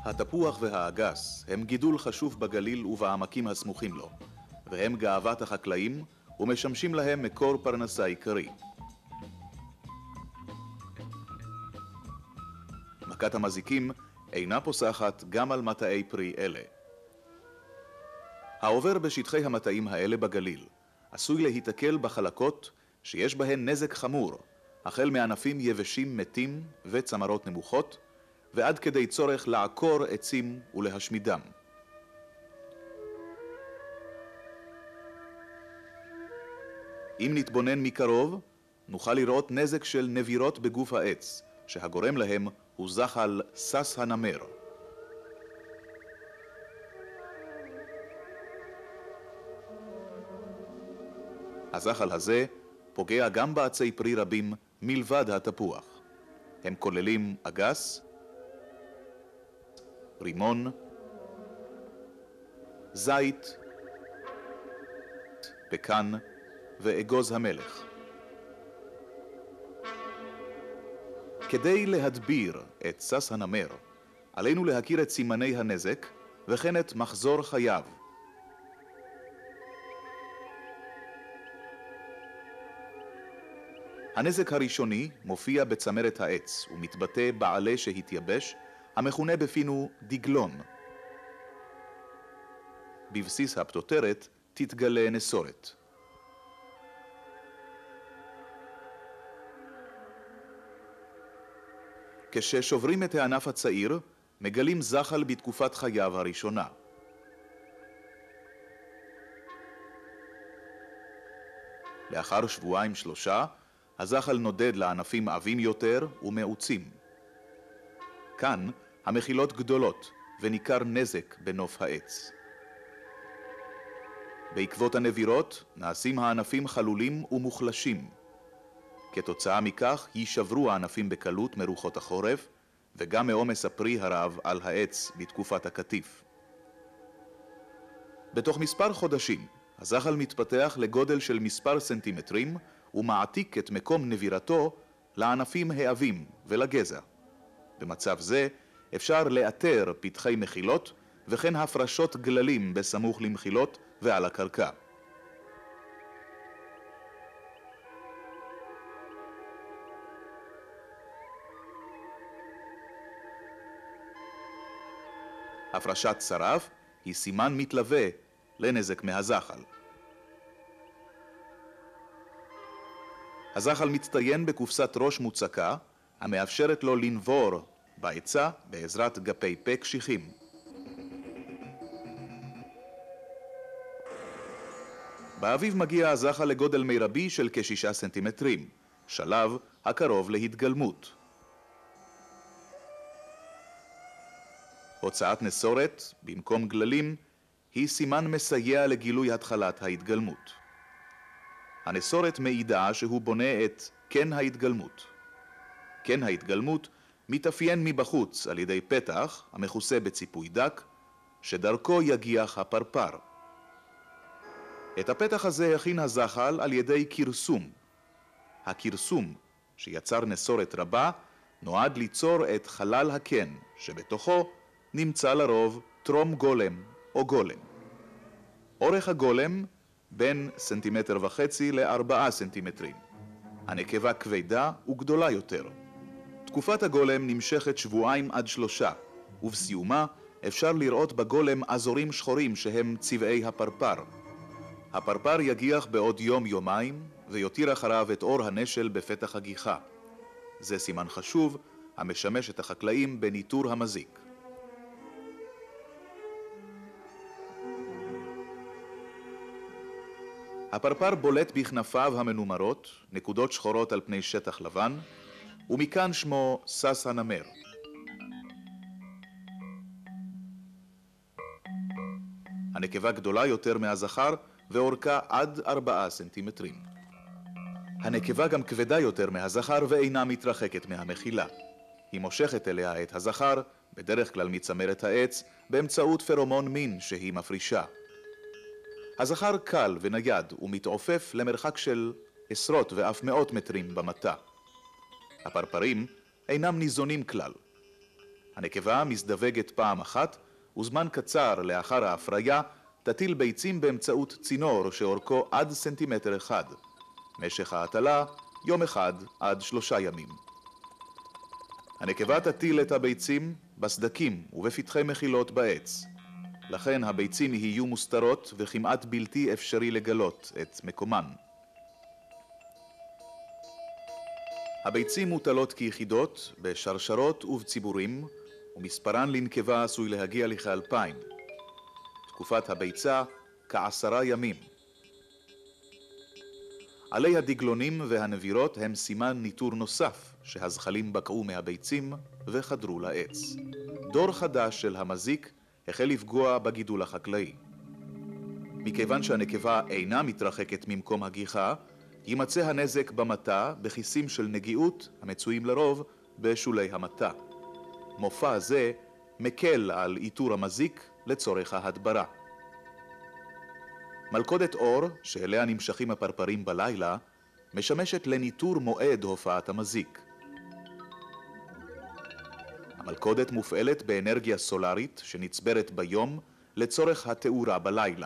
התפוח והאגס הם גידול חשוב בגליל ובעמקים הסמוכים לו, והם גאוות החקלאים ומשמשים להם מקור פרנסה עיקרי. מכת המזיקים אינה פוסחת גם על מטעי פרי אלה. העובר בשטחי המטעים האלה בגליל עשוי להיתקל בחלקות שיש בהן נזק חמור, החל מענפים יבשים מתים וצמרות נמוכות, ועד כדי צורך לעקור עצים ולהשמידם. אם נתבונן מקרוב, נוכל לראות נזק של נבירות בגוף העץ, שהגורם להם הוא זחל סס הנמר. הזחל הזה פוגע גם בעצי פרי רבים מלבד התפוח. הם כוללים אגס, רימון, זית, פקן ואגוז המלך. כדי להדביר את סס הנמר, עלינו להכיר את סימני הנזק וכן את מחזור חייו. הנזק הראשוני מופיע בצמרת העץ ומתבטא בעלה שהתייבש, המכונה בפינו דגלון. בבסיס הפטוטרת תתגלה נסורת. כששוברים את הענף הצעיר, מגלים זחל בתקופת חייו הראשונה. לאחר שבועיים-שלושה, הזחל נודד לענפים עבים יותר ומעוצים. כאן המחילות גדולות וניכר נזק בנוף העץ. בעקבות הנבירות נעשים הענפים חלולים ומוחלשים. כתוצאה מכך יישברו הענפים בקלות מרוחות החורף וגם מעומס הפרי הרב על העץ בתקופת הקטיף. בתוך מספר חודשים הזחל מתפתח לגודל של מספר סנטימטרים ומעתיק את מקום נבירתו לענפים העבים ולגזע. במצב זה אפשר לאתר פתחי מחילות וכן הפרשות גללים בסמוך למחילות ועל הקרקע. הפרשת שרף היא סימן מתלווה לנזק מהזחל. הזחל מצטיין בקופסת ראש מוצקה, המאפשרת לו לנבור בעצה בעזרת גפי פה קשיחים. באביב מגיע הזחל לגודל מרבי של כ6 סנטימטרים, שלב הקרוב להתגלמות. הוצאת נסורת במקום גללים היא סימן מסייע לגילוי התחלת ההתגלמות. הנסורת מעידה שהוא בונה את קן ההתגלמות. קן ההתגלמות מתאפיין מבחוץ על ידי פתח המכוסה בציפוי דק, שדרכו יגיח הפרפר. את הפתח הזה הכין הזחל על ידי קרסום. הקרסום, שיצר נסורת רבה, נועד ליצור את חלל הקן, שבתוכו נמצא לרוב טרום גולם או גולם. אורך הגולם בין 1.5 סנטימטר ל4 סנטימטרים. הנקבה כבדה וגדולה יותר. תקופת הגולם נמשכת 2 עד 3, ובסיומה אפשר לראות בגולם אזורים שחורים שהם צבעי הפרפר. הפרפר יגיח בעוד יום-יומיים ויותיר אחריו את אור הנשל בפתח הגיחה. זה סימן חשוב המשמש את החקלאים בניטור המזיק. הפרפר בולט בכנפיו המנומרות, נקודות שחורות על פני שטח לבן, ומכאן שמו סס הנמר. הנקבה גדולה יותר מהזכר ואורכה עד 4 סנטימטרים. הנקבה גם כבדה יותר מהזכר ואינה מתרחקת מהמחילה. היא מושכת אליה את הזכר, בדרך כלל מצמרת העץ, באמצעות פרומון מין שהיא מפרישה. הזכר קל ונייד ומתעופף למרחק של עשרות ואף מאות מטרים במטה. הפרפרים אינם ניזונים כלל. הנקבה מזדווגת פעם אחת, וזמן קצר לאחר ההפריה תטיל ביצים באמצעות צינור שאורכו עד סנטימטר אחד. משך ההטלה, יום אחד עד 3 ימים. הנקבה תטיל את הביצים בסדקים ובפתחי מחילות בעץ. לכן הביצים יהיו מוסתרות וכמעט בלתי אפשרי לגלות את מקומן. הביצים מוטלות כיחידות, בשרשרות ובציבורים, ומספרן לנקבה עשוי להגיע לכ2,000. תקופת הביצה כ10 ימים. עלי הדגלונים והנבירות הם סימן ניטור נוסף שהזחלים בקעו מהביצים וחדרו לעץ. דור חדש של המזיק החל לפגוע בגידול החקלאי. מכיוון שהנקבה אינה מתרחקת ממקום הגיחה, יימצא הנזק במטע בכיסים של נגיעות המצויים לרוב בשולי המטע. מופע זה מקל על איתור המזיק לצורך ההדברה. מלכודת אור, שאליה נמשכים הפרפרים בלילה, משמשת לניטור מועד הופעת המזיק. המלכודת מופעלת באנרגיה סולרית שנצברת ביום לצורך התאורה בלילה.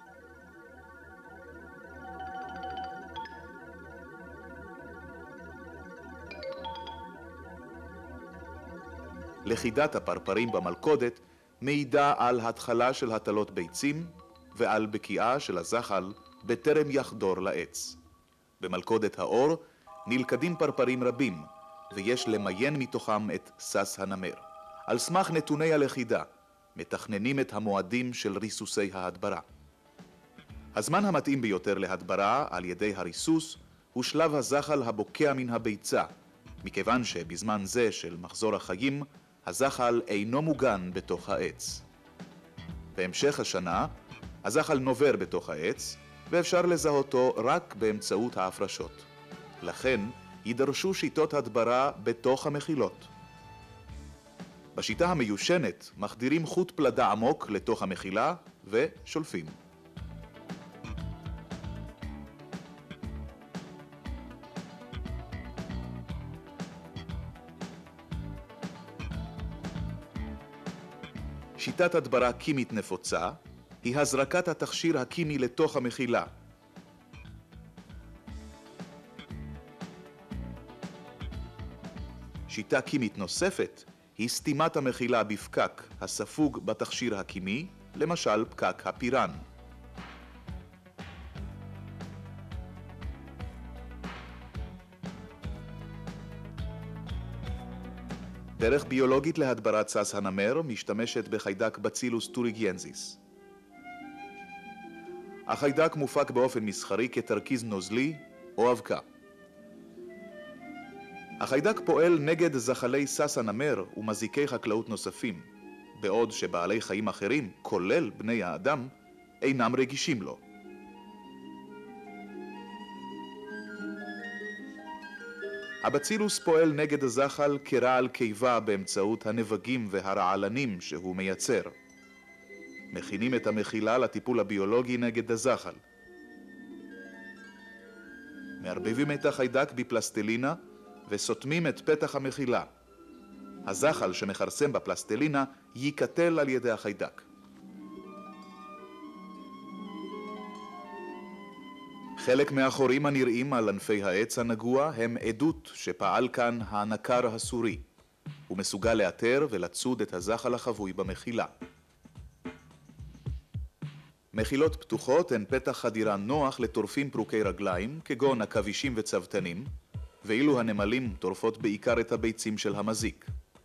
לכידת הפרפרים במלכודת מעידה על התחלה של הטלות ביצים ועל בקיעה של הזחל בטרם יחדור לעץ. במלכודת האור נלכדים פרפרים רבים, ויש למיין מתוכם את סס הנמר. על סמך נתוני הלכידה מתכננים את המועדים של ריסוסי ההדברה. הזמן המתאים ביותר להדברה על ידי הריסוס הוא שלב הזחל הבוקע מן הביצה, מכיוון שבזמן זה של מחזור החיים הזחל אינו מוגן בתוך העץ. בהמשך השנה הזחל נובר בתוך העץ, ואפשר לזהותו רק באמצעות ההפרשות. לכן יידרשו שיטות הדברה בתוך המחילות. בשיטה המיושנת מחדירים חוט פלדה עמוק לתוך המחילה ושולפים. שיטת הדברה קימית נפוצה היא הזרקת התכשיר הקימי לתוך המחילה. שיטה קימית נוספת היא סתימת המחילה בפקק הספוג בתכשיר הקימי, למשל פקק הפירן. דרך ביולוגית להדברת סס הנמר משתמשת בחיידק בצילוס טוריגיאנזיס. החיידק מופק באופן מסחרי כתרכיז נוזלי או אבקה. החיידק פועל נגד זחלי סס הנמר ומזיקי חקלאות נוספים, בעוד שבעלי חיים אחרים, כולל בני האדם, אינם רגישים לו. הבצילוס פועל נגד הזחל כרעל קיבה באמצעות הנבגים והרעלנים שהוא מייצר. מכינים את המחילה לטיפול הביולוגי נגד הזחל. מערבבים את החיידק בפלסטלינה וסותמים את פתח המחילה. הזחל שמכרסם בפלסטלינה ייקטל על ידי החיידק. חלק מהחורים הנראים על ענפי העץ הנגוע הם עדות שפעל כאן הנקר הסורי. הוא מסוגל לאתר ולצוד את הזחל החבוי במחילה. מחילות פתוחות הן פתח חדירה נוח לטורפים פרוקי רגליים, כגון עכבישים וצוותנים, ואילו הנמלים טורפות בעיקר את הביצים של המזיק.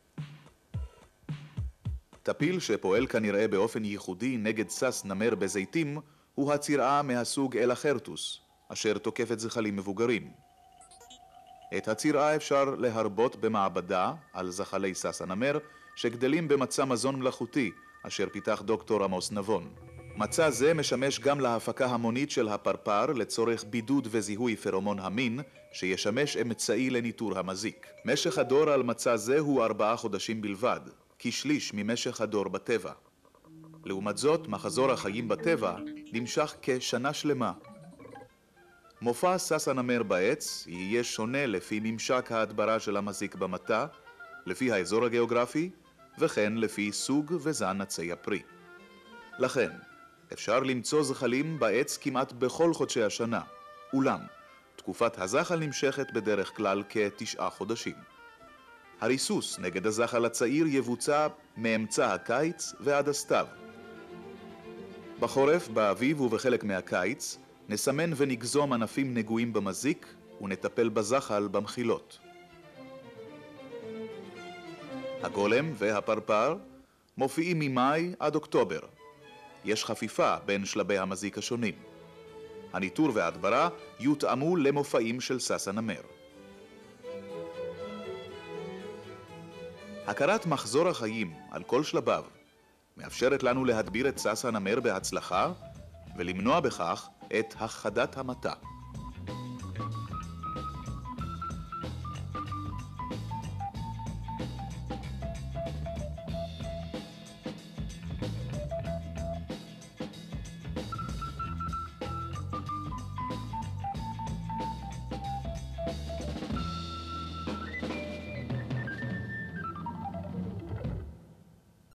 טפיל שפועל כנראה באופן ייחודי נגד סס נמר בזיתים הוא הצירעה מהסוג אלחרטוס, אשר תוקפת זחלים מבוגרים. את הצירעה אפשר להרבות במעבדה על זחלי סס הנמר שגדלים במצע מזון מלאכותי אשר פיתח דוקטור עמוס נבון. מצע זה משמש גם להפקה המונית של הפרפר לצורך בידוד וזיהוי פרומון המין שישמש אמצעי לניטור המזיק. משך הדור על מצע זה הוא 4 חודשים בלבד, כשליש ממשך הדור בטבע. לעומת זאת, מחזור החיים בטבע נמשך כשנה שלמה. מופע סס הנמר בעץ יהיה שונה לפי ממשק ההדברה של המזיק במטע, לפי האזור הגיאוגרפי וכן לפי סוג וזן עצי הפרי. לכן, אפשר למצוא זחלים בעץ כמעט בכל חודשי השנה, אולם תקופת הזחל נמשכת בדרך כלל כ9 חודשים. הריסוס נגד הזחל הצעיר יבוצע מאמצע הקיץ ועד הסתיו. בחורף, באביב ובחלק מהקיץ נסמן ונגזום ענפים נגועים במזיק ונטפל בזחל במחילות. הגולם והפרפר מופיעים ממאי עד אוקטובר. יש חפיפה בין שלבי המזיק השונים. הניטור וההדברה יותאמו למופעים של סס הנמר. הכרת מחזור החיים על כל שלביו מאפשרת לנו להדביר את סס הנמר בהצלחה ולמנוע בכך את הכחדת המטה.